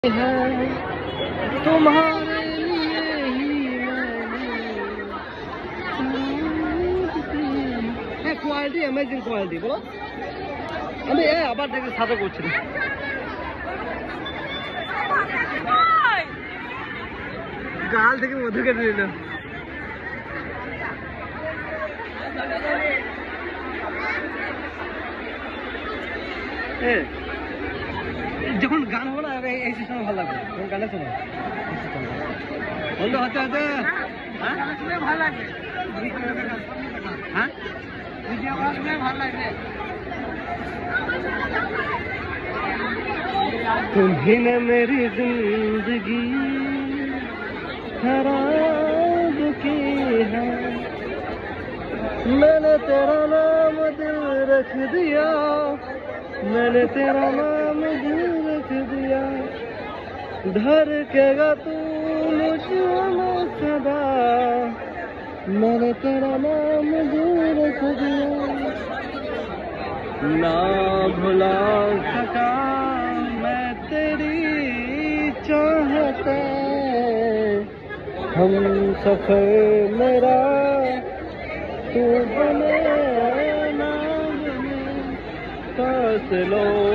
है तुम्हारे लिए ही मैंने क्वालिटी अमेजिंग क्वालिटी बोलो আমি এ আবার দেখি সাথে করছি গাল থেকে মধু কেটে নিল যখন গান হবে না এই সিস্টেমে ভালো লাগবে যখন গানে শোনো বন্ধু হচ্ছে হচ্ছে হ্যাঁ ভালো লাগবে হ্যাঁ ভিডিও কল শুনে ভালো লাগবে तुम्ही ने मेरी जिंदगी खराब की है मैंने तेरा नाम दिल रख दिया मैंने तेरा नाम दिल रख दिया धड़केगा तू मुझमें सदा मैंने तेरा नाम दिल रख दिया ना भुला सका मैं तेरी चाहता हम सफर मेरा तू बने ना बने फासलों